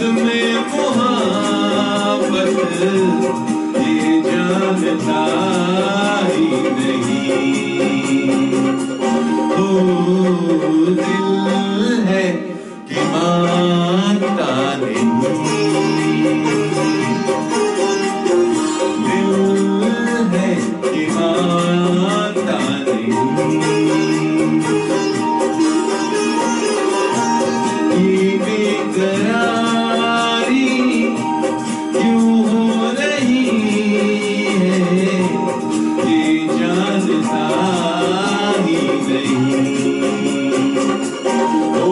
में मोहब्बत ये जानता ही नहीं। ओ दिल है कि मानता नहीं, दिल है कि मानता नहीं। ये बेकरारी क्यों हो रही है ये जानता ही नहीं। ओ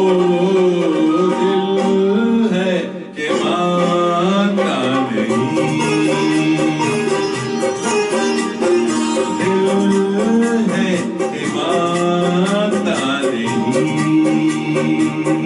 दिल है कि मानता नहीं, दिल है कि मानता नहीं।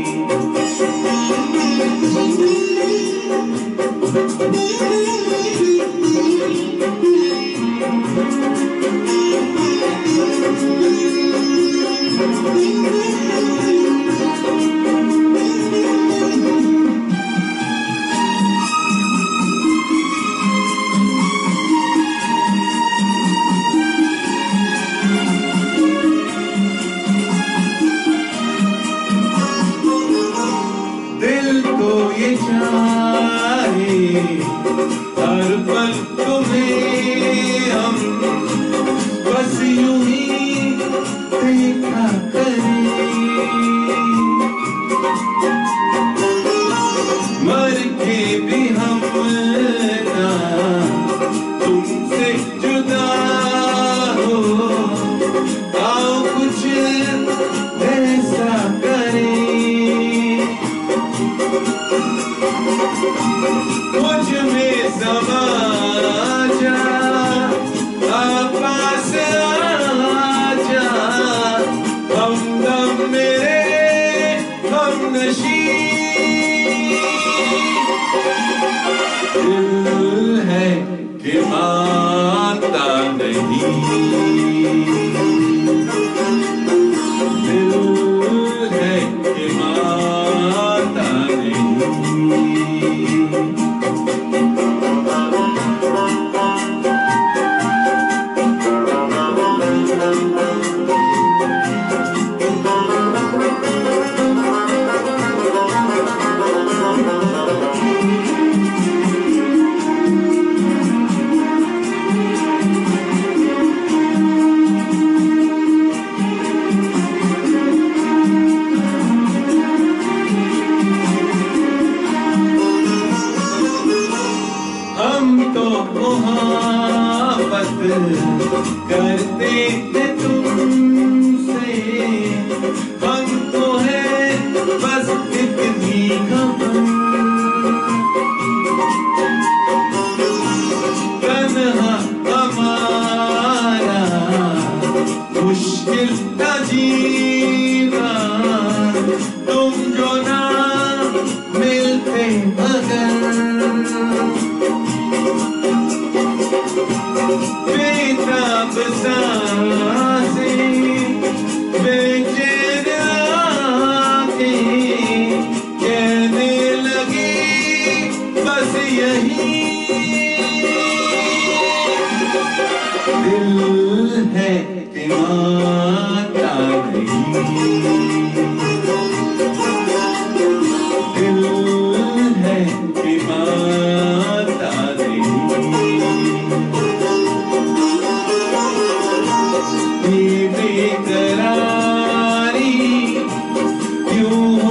दिल तो ये चाहे हर पल तुम्हें हम बस यूं ही देखा करें, मर के भी हम ना तुमसे जुदा हो। आओ कुछ ऐसा करें, मुझ में समा जा, पास आजा, हमदम मेरे हमनशी। दिल है कि मानता नहीं, दिल है कि मानता नहीं। हम तो मोहब्बत करते थे तुमसे, हमको है बस इतनी खबर। तन्हा हमारा मुश्किल था जीना, तुम जो ना मिलते मगर। बेताब सांसें बेचैन आँखें कहने लगी बस यही। दिल है कि मानता नहीं, दिल है कि मानता नहीं। ये बेकरारी क्यों